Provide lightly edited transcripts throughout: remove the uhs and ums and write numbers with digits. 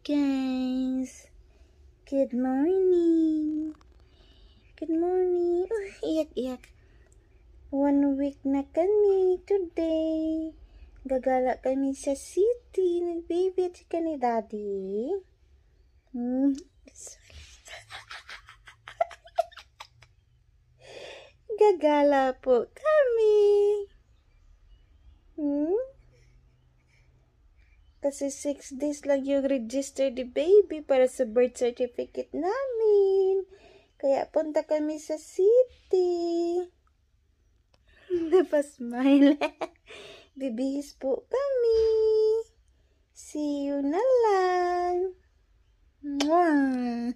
guys. Good morning. Good morning. Iyak-iyak. 1 week na kami today. Gagala kami sa city. Nag-baby at sika ni daddy. Gagala po kami. Kasi 6 days lang yung register the baby para sa birth certificate namin. Kaya punta kami sa city. Napasmile. Bibihis po kami. See you na lang. Mwah.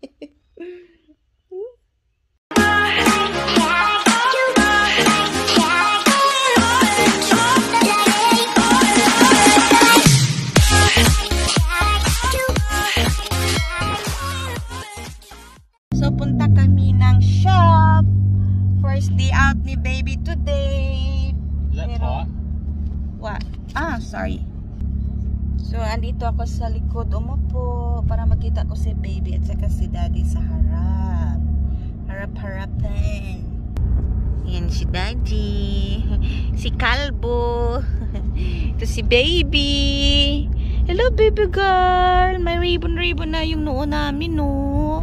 So, punta kami ng shop. First day out ni baby today. Is that hot? What? Sorry. So, andito ako sa likod. Umupo para makita ko si baby at saka si daddy sa harap. Harap-harapan. Yan si daddy. Si Kalbo. Ito si baby. Hello, baby girl. May ribbon-ribbon na yung noo namin, no?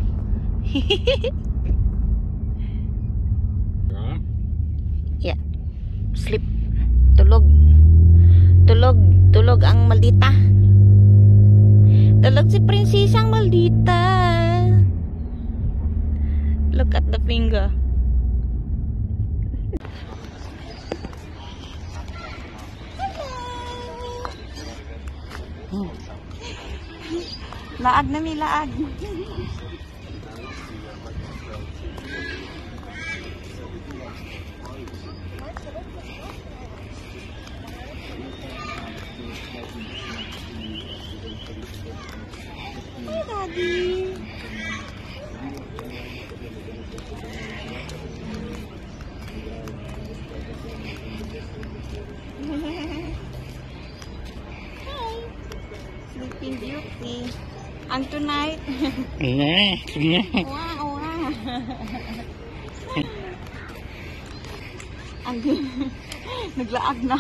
Yeah. Sleep. Tulog. Tulog ang maldita. Tulog si prinsesang maldita. Look at the finger. Laag na mi laag. Hey, daddy. Hi. Sleeping Beauty. And tonight? Wow. Naglaag na.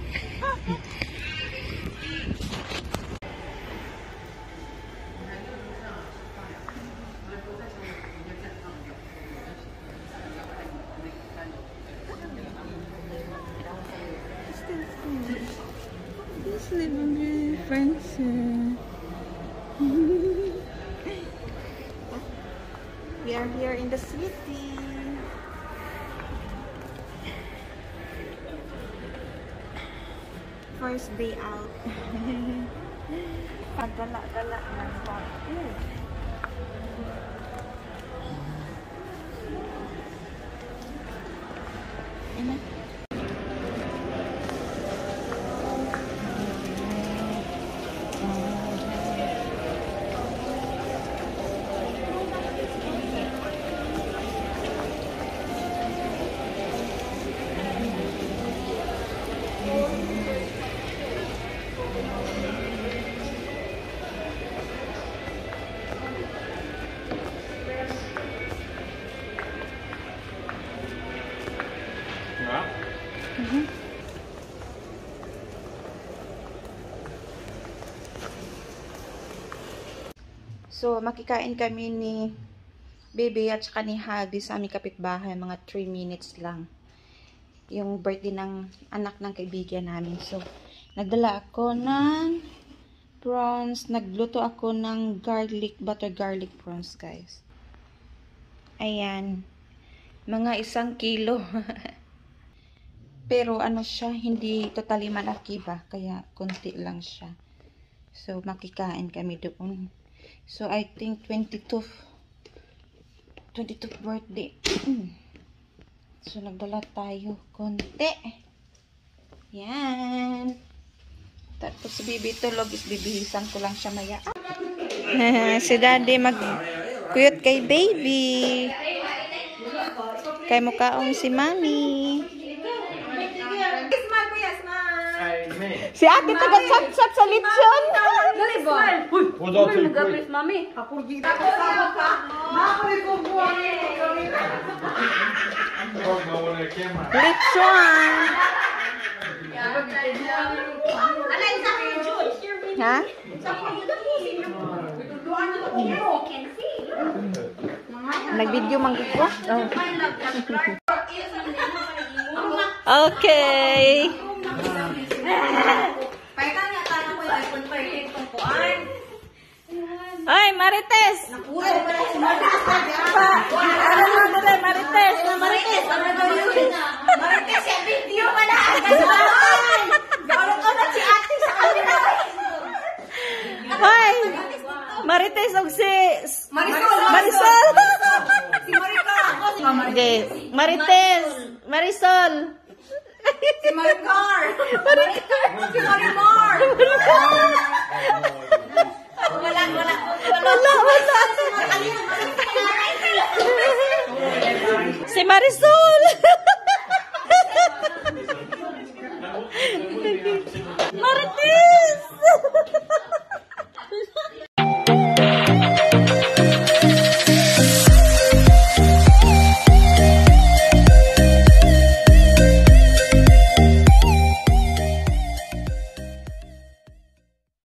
This little girl, friends. We are here in the city. First day out. Pagdala-dala ng bag. So, makikain kami ni baby at saka ni Habi sa aming kapitbahay. Mga 3 minutes lang. Yung birthday ng anak ng kaibigan namin. So, nagdala ako ng prawns. Nagluto ako ng butter garlic prawns, guys. Ayan. Mga 1 kilo. Pero ano siya, hindi totally malaki ba? Kaya konti lang siya. So, makikain kami doon. So, I think 22th birthday. So, nagdala tayo konti. Yan. Tapos si baby tulog, is bibihisan ko lang siya maya. Si daddy mag-cute kay baby. Kay mukhaong si mami. Si ate taga-chat-chat sa litsyon. Was all too quick. Nagapis, mami. Ako kasama ka. Nakulipubuan. Oh, no one on camera. Lechon. Ha? Nag-video man ko? Oh. Okay. Ay, Marites! Ano mo na Marites? Marites, yung video pa na. Gawin si ate sa kanila. Hoy! Marites og si Marisol! Si Marika! Okay. Marites! Marisol! Si Maricar! Si Marimar! Wala. Si Marisol!